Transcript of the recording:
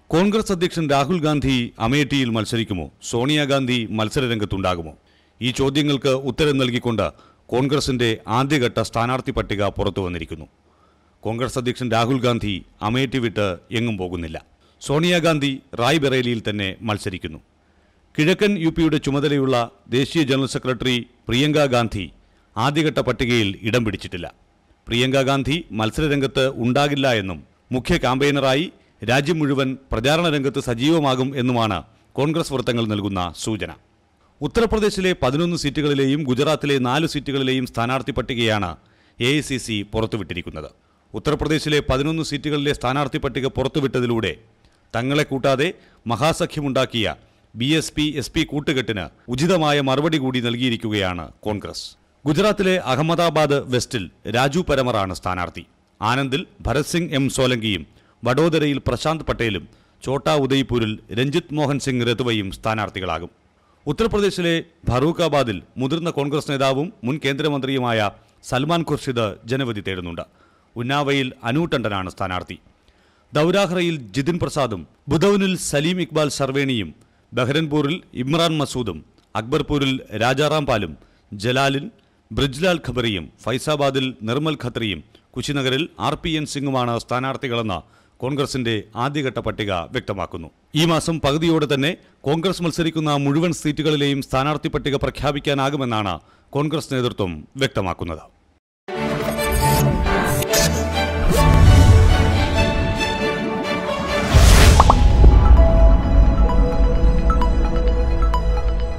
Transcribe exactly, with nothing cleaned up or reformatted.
കോൺഗ്രസ് അധ്യക്ഷൻ രാഹുൽ ഗാന്ധി അമേഠിയിൽ മത്സരിക്കുമോ? സോണിയാഗാന്ധി മത്സരരംഗത്തുണ്ടാകുമോ? ഈ ചോദ്യങ്ങൾക്ക് ഉത്തരം നൽകിക്കൊണ്ട് കോൺഗ്രസിന്റെ ആദ്യഘട്ട സ്ഥാനാർത്ഥി പട്ടിക പുറത്തു വന്നിരിക്കുന്നു. കോൺഗ്രസ് അധ്യക്ഷൻ രാഹുൽ ഗാന്ധി അമേഠി വിട്ട് എങ്ങും പോകുന്നില്ല. സോണിയാഗാന്ധി റായ്ബറേലിയിൽ തന്നെ മത്സരിക്കുന്നു. കിഴക്കൻ യു പിയുടെ ചുമതലയുള്ള ദേശീയ ജനറൽ സെക്രട്ടറി പ്രിയങ്ക ഗാന്ധി ആദ്യഘട്ട പട്ടികയിൽ ഇടം പിടിച്ചിട്ടില്ല. പ്രിയങ്ക ഗാന്ധി മത്സരരംഗത്ത് ഉണ്ടാകില്ല എന്നും മുഖ്യ ക്യാമ്പയിനറായി രാജ്യം മുഴുവൻ പ്രചാരണ രംഗത്ത് സജീവമാകും എന്നുമാണ് കോൺഗ്രസ് വൃത്തങ്ങൾ നൽകുന്ന സൂചന. ഉത്തർപ്രദേശിലെ പതിനൊന്ന് സീറ്റുകളിലെയും ഗുജറാത്തിലെ നാല് സീറ്റുകളിലെയും സ്ഥാനാർത്ഥി പട്ടികയാണ് എ ഐ സി സി പുറത്തുവിട്ടിരിക്കുന്നത്. ഉത്തർപ്രദേശിലെ പതിനൊന്ന് സീറ്റുകളിലെ സ്ഥാനാർത്ഥി പട്ടിക പുറത്തുവിട്ടതിലൂടെ തങ്ങളെ കൂട്ടാതെ മഹാസഖ്യമുണ്ടാക്കിയ B S P S P കൂട്ടുകെട്ടിന് ഉചിതമായ മറുപടി കൂടി നൽകിയിരിക്കുകയാണ് കോൺഗ്രസ്. ഗുജറാത്തിലെ അഹമ്മദാബാദ് വെസ്റ്റിൽ രാജു പരമറാണ് സ്ഥാനാർത്ഥി. ആനന്ദിൽ ഭരത് സിംഗ് എം സോലങ്കിയും വഡോദരയിൽ പ്രശാന്ത് പട്ടേലും ഛോട്ടാ ഉദയ്പൂരിൽ രഞ്ജിത് മോഹൻ സിംഗ് രതുവയും സ്ഥാനാർത്ഥികളാകും. ഉത്തർപ്രദേശിലെ ഫറൂഖാബാദിൽ മുതിർന്ന കോൺഗ്രസ് നേതാവും മുൻ കേന്ദ്രമന്ത്രിയുമായ സൽമാൻ ഖുർഷിദ് ജനവിധി തേടുന്നുണ്ട്. ഉന്നാവയിൽ അനു ടണ്ടനാണ് സ്ഥാനാർത്ഥി. ദൗരാഹ്റയിൽ ജിതിൻ പ്രസാദും ബുധൌനിൽ സലീം ഇക്ബാൽ സർവേണിയും ബഹ്റൻപൂരിൽ ഇമ്രാൻ മസൂദും അക്ബർപൂരിൽ രാജാറാം പാലും ജലാലിൽ ബ്രിജ്ലാൽ ഖബറിയും ഫൈസാബാദിൽ നിർമ്മൽ ഖത്രിയും കുശിനഗറിൽ ആർ പി എൻ സിംഗുമാണ് സ്ഥാനാർത്ഥികളെന്ന് കോൺഗ്രസിന്റെ ആദ്യഘട്ട പട്ടിക വ്യക്തമാക്കുന്നു. ഈ മാസം പകുതിയോടെ തന്നെ കോൺഗ്രസ് മത്സരിക്കുന്ന മുഴുവൻ സീറ്റുകളിലെയും സ്ഥാനാർത്ഥി പട്ടിക പ്രഖ്യാപിക്കാനാകുമെന്നാണ് കോൺഗ്രസ് നേതൃത്വം വ്യക്തമാക്കുന്നത്.